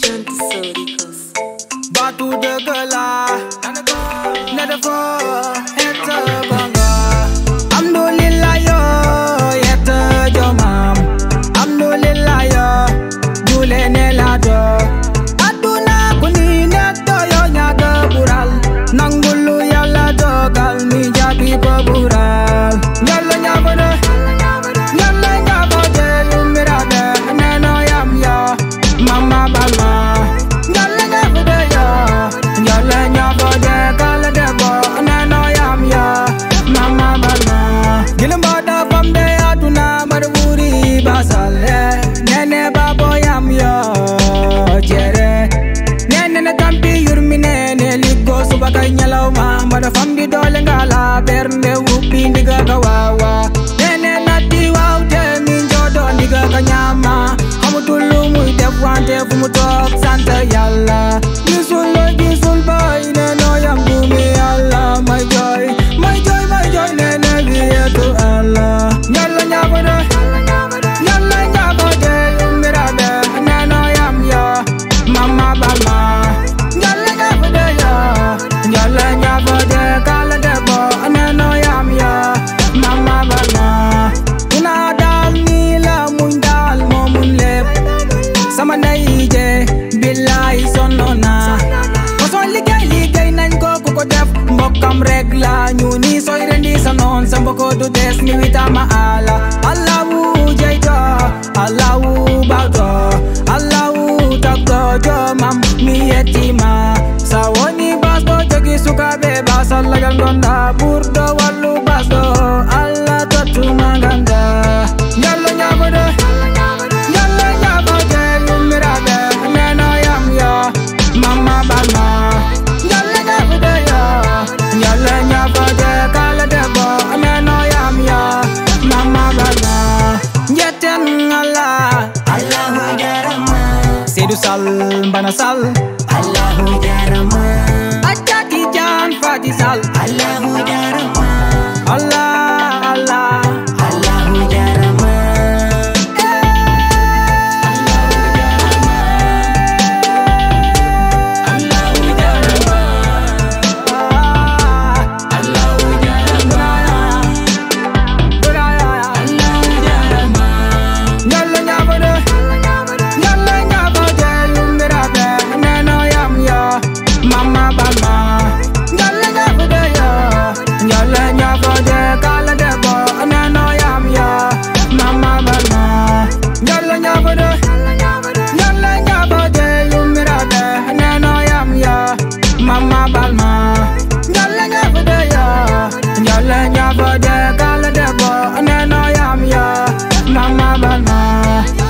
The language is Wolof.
Santisóricos. Batu de gala, nada for, eta banga. Alhamdulillah yo, eta jomam. Alhamdulillah yo, jule ne lado. Aduna kuni neto yo nyaga bural. Nangulu yalla dogal mi jabi bural. Nyalla nyabada, nyalla nyabada yumirada. Neno yam yo, mama balma. Nene babo yam yo jere nene tampi yurmine ne ligo subaka nyalaw ma mbada famdi dole ngala bernde wupi ndiga kawawa nene nati wawte min jodo ndiga kanyama hamutulu muy def wante fu mu tok sante yalla gisul boy neno yam gumi yalla my joy nene biyetu Allah nyalla nyabada Mbokam regla nyuni soy rendi sanon samboko du des mi witama ala Allahu jayto Allahu bagdo Allahu takdo jomam mi yetima sawoni basdo jogi sukabe basal lagal gonda burdo wallu basdo Allah tatu maganda nyallo nyabode yumirabe neno yam yo mama balma Sal bana sal Allahu jarama Ajati jan fadi sal Allahu jarama Allah Allahu jarama Allahu jarama Allahu jarama Allahu jarama Nyalla nyabada mama balma nyalla nyabada yo nyalla nyabada kala debo neno yam yo mama balma nyalla nyabada yumirade neno yam yo mama balma nyalla nyabada yo nyalla nyabada kala debo neno yam yo mama balma